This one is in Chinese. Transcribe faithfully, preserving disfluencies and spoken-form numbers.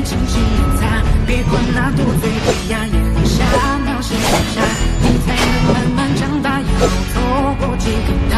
轻轻地擦，别管那多嘴会压眼泪下，那是放下，你才能慢慢长大，以后错过几个。